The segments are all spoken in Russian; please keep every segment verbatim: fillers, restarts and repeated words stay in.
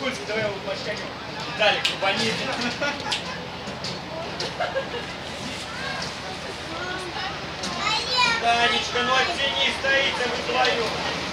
Никольский, давай его подшагиваем. Далее, кубанит. Танечка, ну оттяни, стоите вы вдвоем.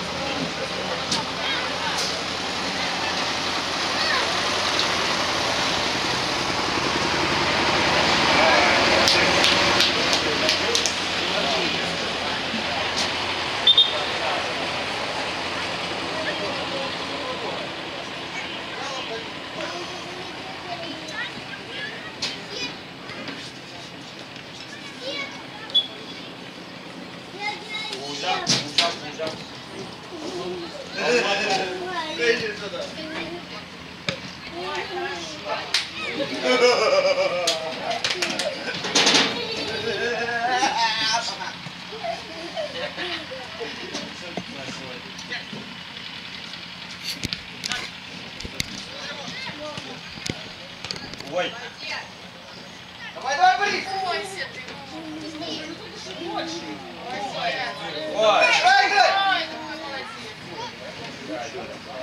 Ой. Давай, давай, Борис! Ой, ты. Ой. Играй, играй! Ой, какой молодец.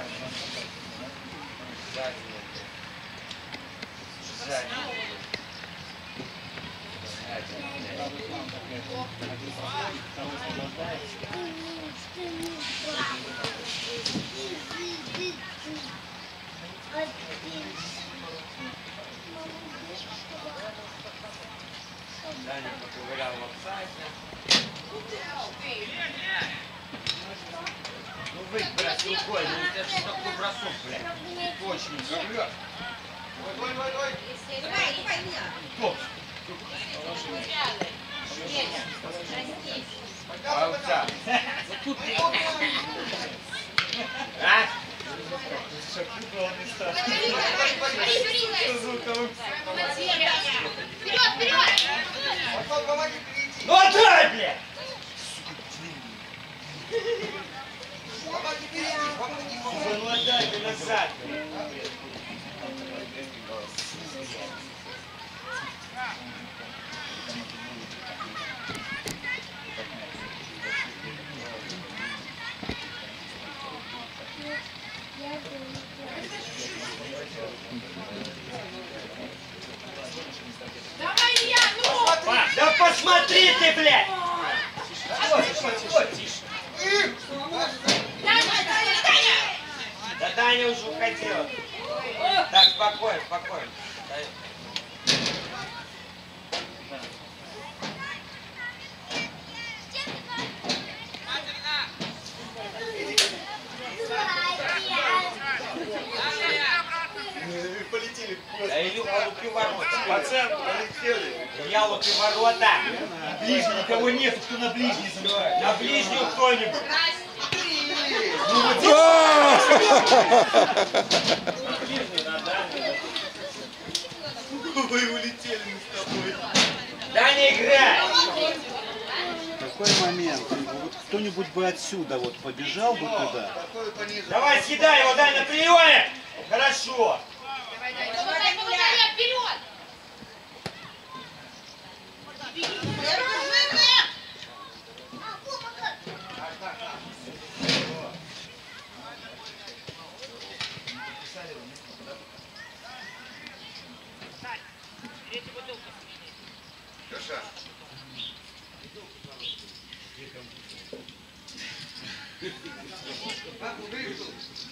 Даня поковырял в офсайде. Ну вы, брат, рукой, ну у тебя что такой бросок, блядь? Очень коврёт. Ой, ой, ой, ой! Давай, давай меня. Топ. Пауца. Вот тут ты. А? Шапугал не стал. Вперед, вперед! Пошел, помоги перейти! Ну отдай, блядь! Помоги перейти! Помоги, помоги! Ну отдай ты назад. Давай я, ну! Па, да посмотри ты, блядь! Даня, Даня, Даня! Да Даня уже уходила. Так, спокойно, спокойно. Полетели. Да Илюха, лупи ворота. Пацан, полетели. Я лупи ворота. Ближний никого нет, кто на ближний забирает. На ближнюю кто-нибудь. Ну, вот вы улетели мы с тобой. Да не играй. Какой момент? Вот кто-нибудь бы отсюда вот побежал бы туда. Такой пониже. Давай съедай его, дай на приеме. Хорошо. Давай, давай, вперед, вперед! Леша. Как выиграл?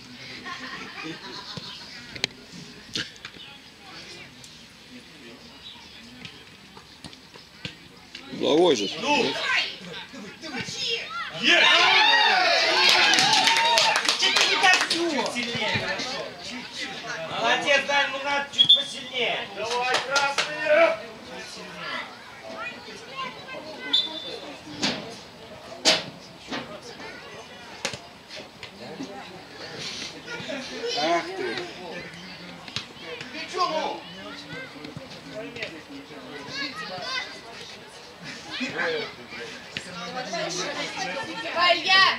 Угловой же. Ну! Есть! Чуть не косу! Чуть сильнее, хорошо. Чуть-чуть. Молодец, Дань, ну надо чуть посильнее. Давай, красные! Чуть сильнее. Ах ты. Ты чё, ну? Давай я!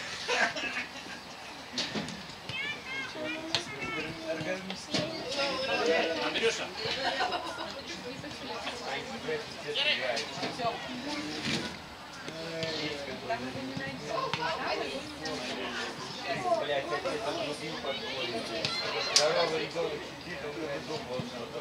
Андрюша. Блять, отец отрубил подходит. Здоровый ребенок сидит, он говорит, думал,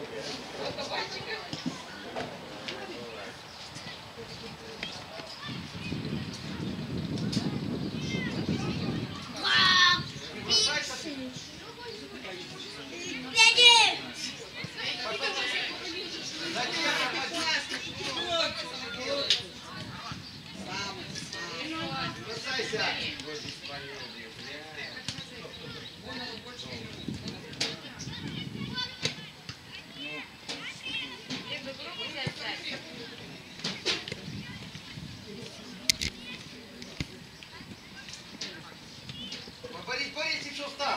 Борис, Борис, и что встал?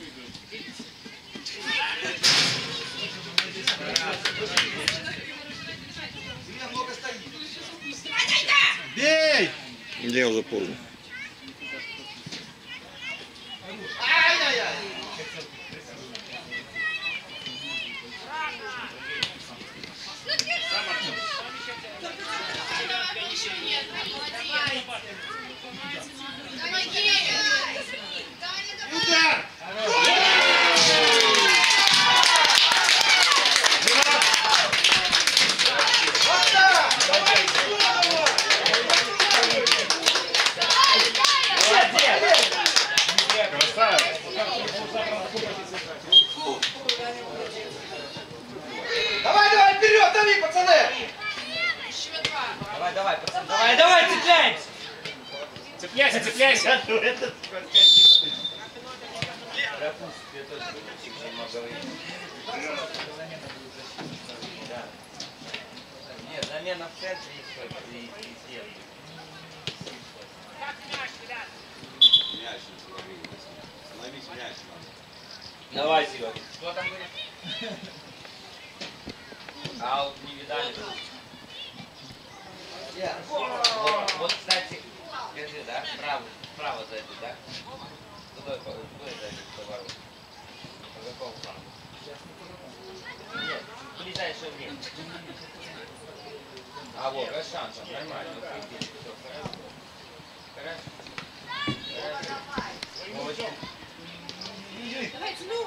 Меня много стоит. Бей! Я уже поздно. Ай-яй-яй! удар! Давай, давай, вперед, дави, пацаны! Давай, давай, пацан, давай, давай, цепляемся! Цепляйся, цепляйся! Ну, этот скотина. Пропустит, я тоже не могу говорить. Да. Нет, замена в центре и все, и, и сделай. Мяч ловить мяч надо. Давай, Серега. Что там говорит? Аут не видали. Вот, вот, кстати, скажи, да? Право, право зайди, да? Туда, туда зайди, поворот. По какому плану? Нет, в ближайшее время. А вот, без шансов, нормально. Вот, видите, всё, хорошо. Хорошо. Хорошо. Молодец. Давайте, ну.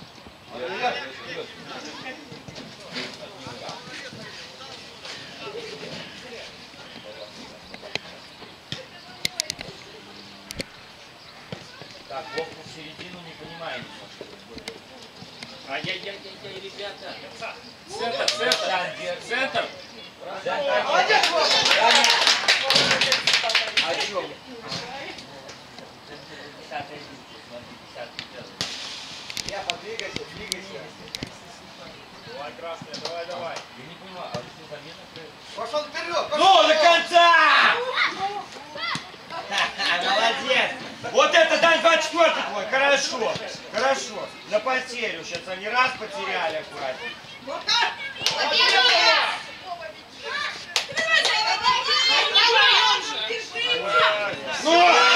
Так, ловко в середину не понимаем немножко. Ай-яй-яй-яй, ребята. Центр, центр, центр. Молодец, Вова! А чё? Десятая минута, смотри, десятый дело. Я подвигайся, двигайся. Давай, красная, давай, давай. Я не понимаю, а что замена? Пошел вперед, пошел Ну, до вперед. конца! Молодец! Вот это, Дань, двадцать четвёртый твой, хорошо, хорошо. На потерю, сейчас они раз потеряли аккуратно. Ну!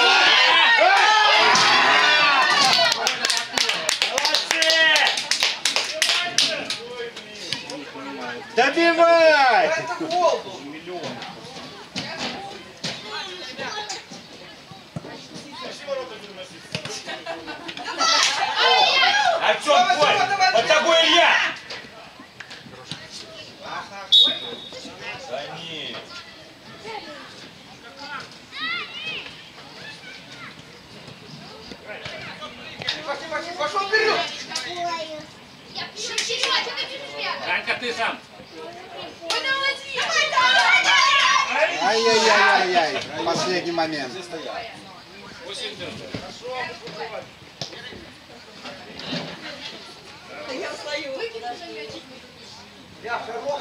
Молодцы! Добивай! Это гол был. А в чем Давай, бой? давай, давай, Под давай. тобой Илья! Ага. Да нет. Пошли, пошли, пошел вперед. Ранька, ты сам. Ай-яй-яй-яй-яй. Последний момент. Я шагом.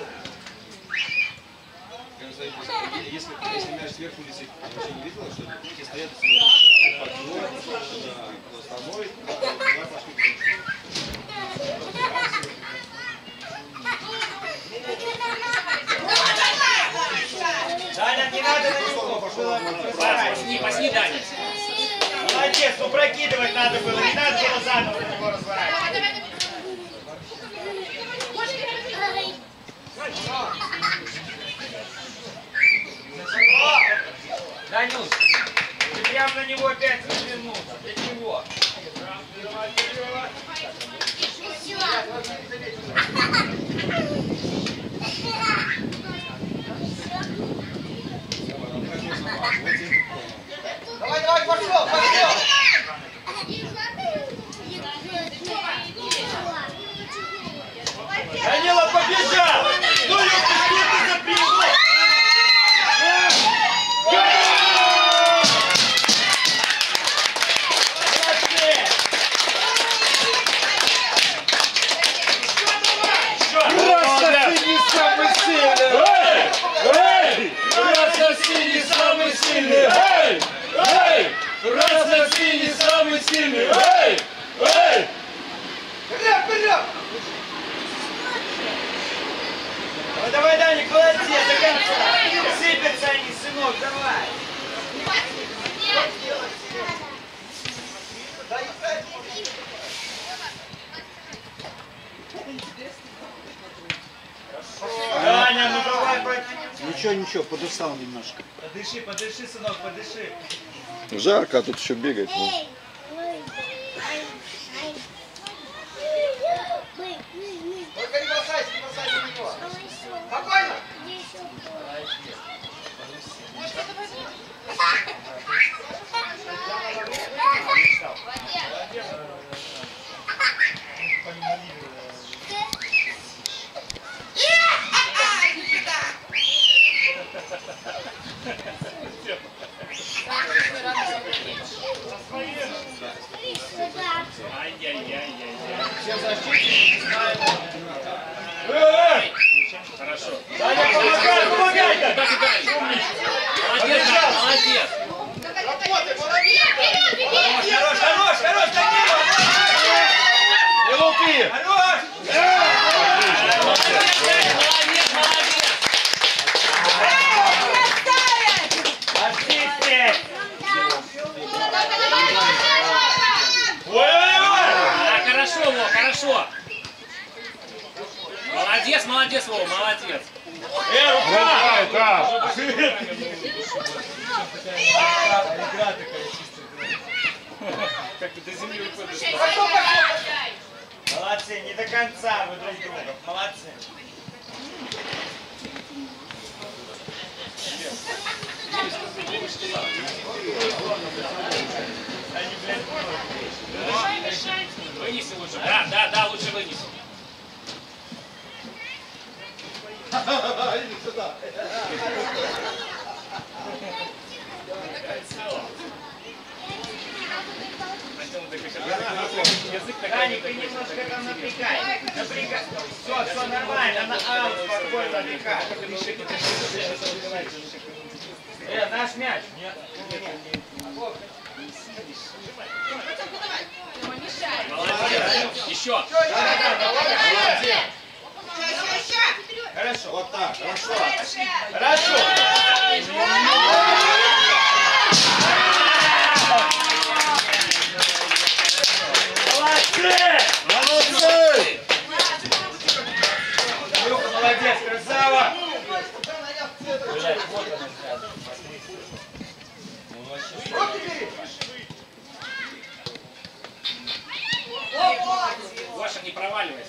Если, если мяч сверху летит, ты вообще не видела, что все стоят и смотрят? Остановит, два пошли. Даня, не надо на него. Пошли, пошли, Даня. Молодец, ну прокидывать надо было, не надо было заново на него разворачивать. Данюш, ты прям на него опять развернулся. Для чего? сильный! Эй! Эй! Вперед, вперед! Ну давай, Даник, молодец, до конца! Сыпятся они, сынок, давай! Дай играть. Даня, ну давай, по- Ничего, ничего, подустал немножко. подыши, подыши, сынок, подыши. Жарко, а тут еще бегать. Ну. Только не бросайся, не бросайся в него. Спокойно. Всем защитникам ставим. Эй! Хорошо. Даня, помогай, помогай! Так и дальше. Молодец, Даня, молодец. Работай, молодец. Хорош, хорош, хорош, Данила! Не лупи! Хорош! Молодец, молодец, молодец. Ассистент! Ой-ой-ой! А, хорошо, Вова, хорошо. Молодец, молодец, Вова, молодец. Э, рука! Рука, Игра такая чистая. Как ты до земли выходишь. Молодцы, не до конца вы друг друга. Молодцы. Они, блядь, Вынеси лучше. Да, да, да, лучше вынеси. Иди сюда. Даник, ты немножко там напрягай. Напрягай. Все, все нормально, на аут спокойно отдыхай. Э, наш мяч. Нет? Молодец. Еще. Хорошо. Вот так, хорошо. Хорошо. Молодцы! Молодцы! Илюха, молодец, красава! Руки бери. Гоша, не проваливайся.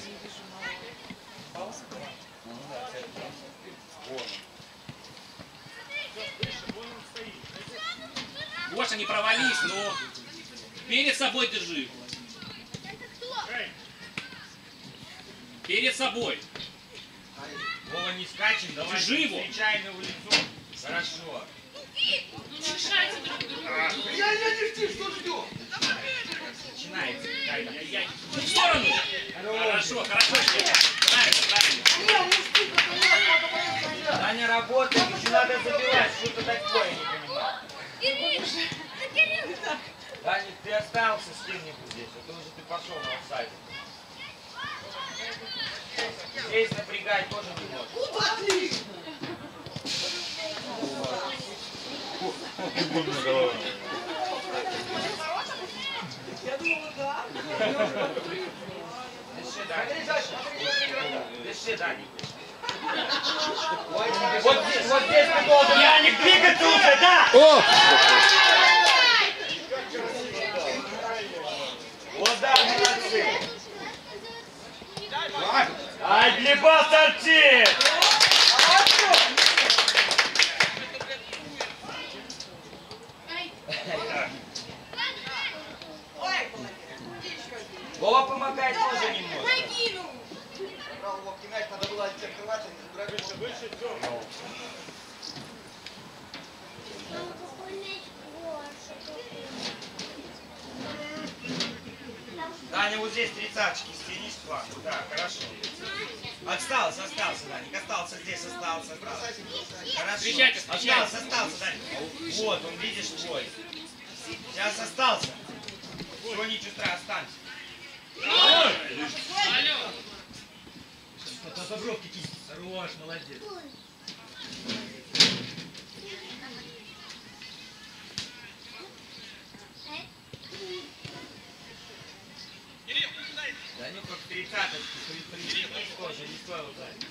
Гоша, не провались, ну. Перед собой держи. Перед собой. Вова, не скачем, давай Держи его. встречай на улицу. Хорошо. Я не дерти, что ждем? Начинается. Ай-яй-яй. В сторону. Хорошо, хорошо. Правильно, правильно. Таня работает, еще надо забивать. Что-то такое, я не понимаю. Таня, ты остался с кем-нибудь здесь, а то уже ты пошел на офсайд. Здесь напрягать тоже не можешь. Куда ты? Дыши, Даня. Смотри, Саша, смотри, смотри, игрока. Дыши, Даня. Ой, Саша. Вот здесь, вот здесь ты должен, Яник, двигаться уже, да? О! Вот да, молодцы. Ай, глеба торчит! Вова помогает тоже немного. Брал ловкий мяч, надо было открывать, а не забирать. Даня, вот здесь тридцаточки стянись к флангу. Да, хорошо. Остался, остался, Даник. Остался здесь, остался, остался. Хорошо. Встречайте, встречайте. Остался, остался, Даник. Вот, он, видишь, твой. Сейчас остался. Все, ничего страшного, останься. Это бровки кисть. Хорош, молодец. Да ну как тридцаточки, тоже не стоило ударить.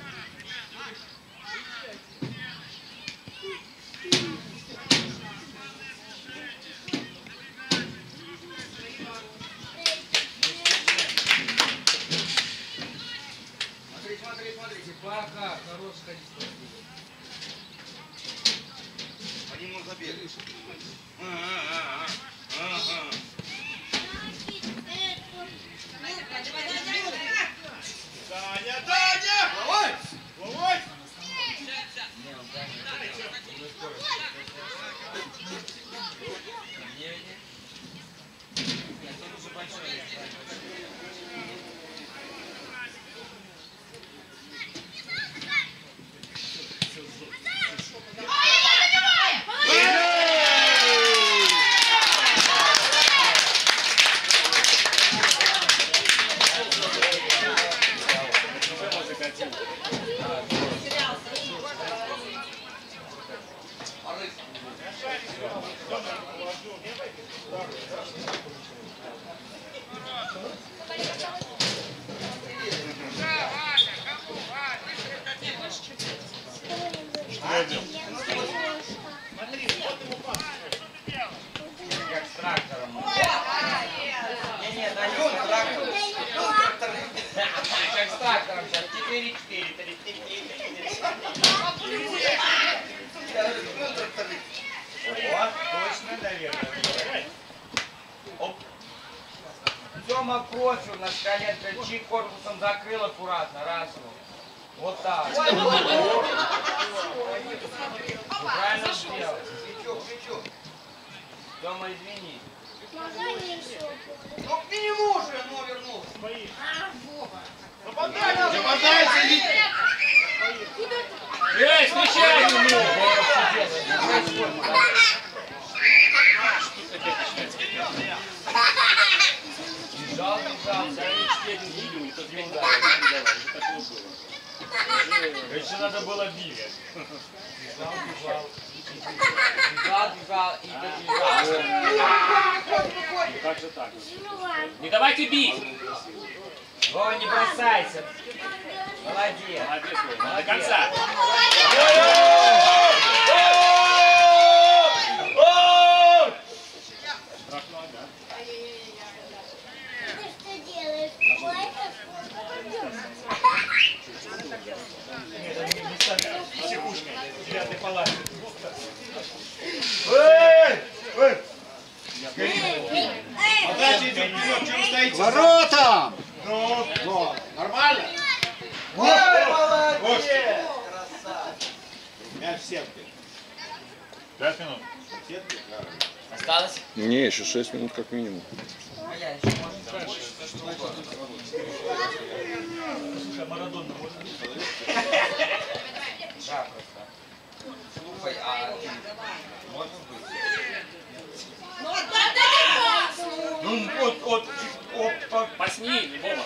Смотри, смотри, смотри. Пока, хороший ходить. Один он забегает. Ага, ага. Таня, Таня! Давай! Головой! Как с трактором. Не-не, да не с трактором. Как с трактором сейчас. четыре четыре, три четыре. Вот, точно, наверное. Оп. Тёма профиль на скале, чик корпусом закрыл аккуратно, раз его. Вот так. Правильно сделал. Крючок, крючок. Тёма, извини. Ну к нему уже, но вернулся. Попадайся, Витя! Эй, случайно! Бежал, бежал. Еще надо было бегать. Бежал, бежал. Бежал, бежал и добежал. Как же так? Не давайте бить. Вова, не бросайся. Молодец. Молодец, Вова. До конца. Девятой палате. Эй! Эй! А дальше идет вперед, что вы стоите? Воротам! Ну, Но, нормально? вот, Ой, вот. молодец! Красавчик. Мяч в сетке. Пять минут. В сетке? Да. Осталось? Не, еще шесть минут как минимум. А я еще можно больше. Слушай, Марадона можно? Да, просто. Слушай, а можно быть? Ну вот, вот, опа. Пасни, Вова.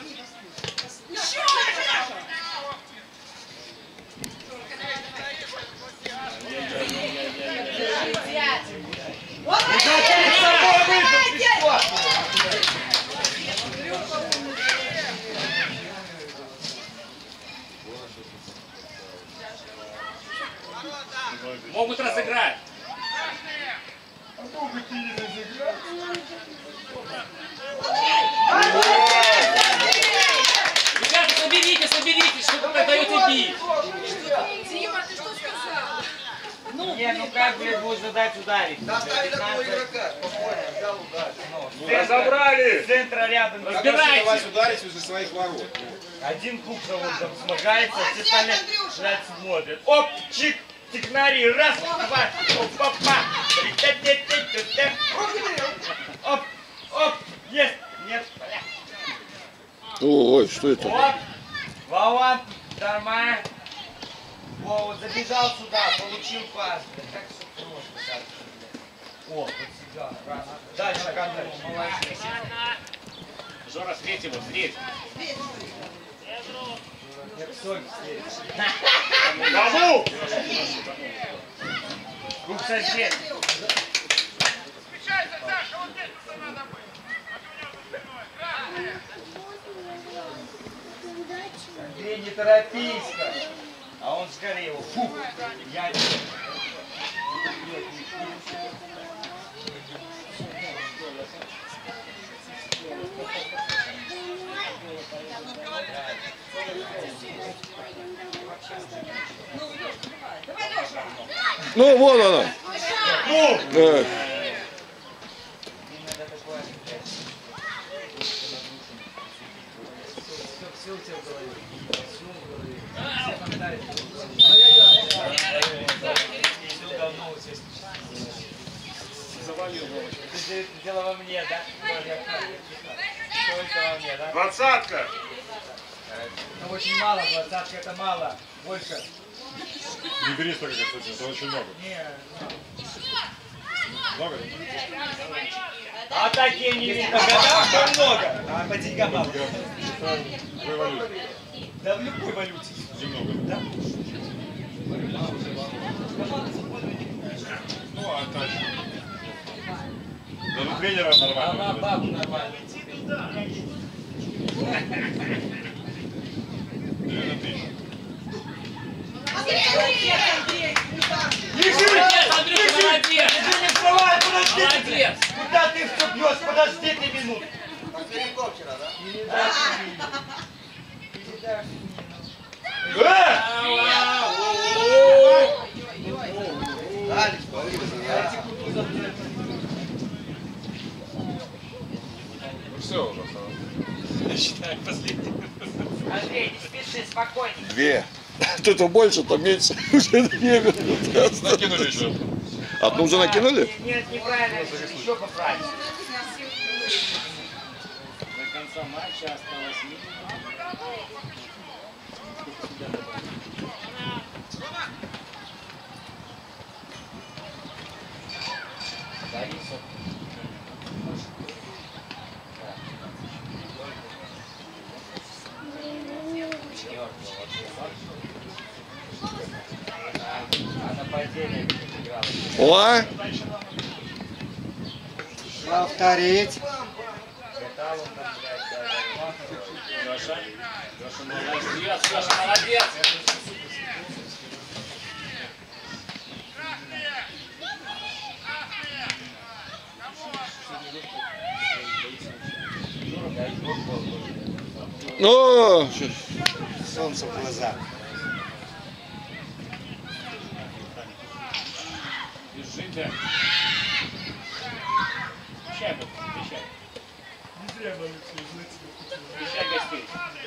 Перед собой выбил бесплатно. Могут разыграть. Ребята, соберитесь, соберитесь, что вы даете бить. Дима, ты что сказал? Не, ну как бы будет задать ударить? Доставили такого игрока. Спокойно, взял удар. Разобрали! С центра рядом. Разбирайтесь. Давай ударить возле своих ворот. Один клуб вот там смыкается, все стали ждать, смотрят. Оп, чик, технари, раз, два, оп, опа. Оп, оп, есть, нет, бля. Ой, что это? Вот, Вова, нормально. Вова забежал сюда, получил пас. Да как все просто, как. О, вот Все, раз. Дальше контроль. Молодец. Жора, встреть его, встреть. Как соль встретишь. Кому? Круг сосед. Андрей, не торопись-ка. А он скорее его. Фу. Я не... Ну, вон она. Ну! Да. Все у тебя в голове. Все в голове. Все памятают. Все давно у тебя завалил. Это дело во мне, да? Что это во мне, да? Двадцатка! Ну, очень мало, двадцатка это мало. Больше. Не бери столько, кстати, это очень много. Не, Много? а такие не видно. По годам то много, а по деньгам мало. Вы валюте. Да в любой валюте. Немного. Да? Ну, а так. Даже тренера нормально. Она бабу нормально. девяносто тысяч. Молодец, Андрюша, молодец. Ты не вставай, подожди! Молодец. Куда ты все бьешь? Подожди ты минуту. Перекоп вчера, да? Алекс, Все уже. Считай, последний. Андрей, не спеши, спокойно. Две. Кто-то больше, то меньше. Уже две минуты. Накинули еще. Одну уже накинули? Нет, неправильно, еще поправить. До конца матча осталось минут. Борисов. А нападение играла. О! Повторить. Металл он там, блядь, да, Леша, Леша, молодец, Леша, молодец. Ну, Солнце в глазах. Держите. Встречай, Бог, встречай. Встречай гостей.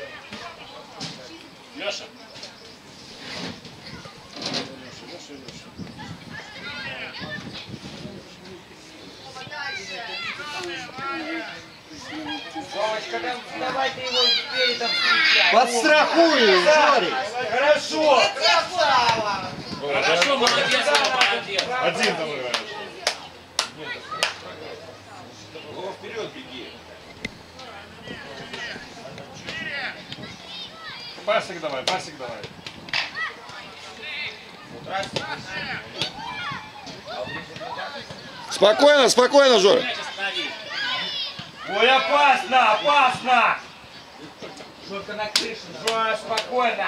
Леша. Леша, Леша, Леша. Вовочка, там, давай ты его передом встречай. Подстрахуй, Жорик. Хорошо. Хорошо, молодец, молодец. Один там играешь. Вова, вперед беги. Пасик давай, пасик давай. спокойно, спокойно, Жора. Мяч останови. Ой, опасно, опасно. Только на крыше. Жора, спокойно.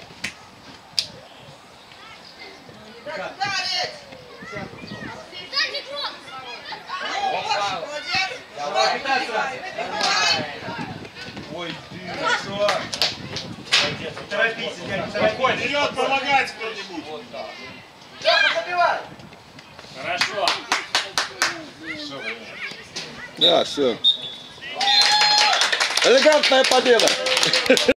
Опа. Давай, питаться. Нормально. Ой, ты, хорошо. Молодец, не торопись, я не торопись. Вперед помогать кто-нибудь. Вот так. забивай! Хорошо. Да, все. Элегантная победа.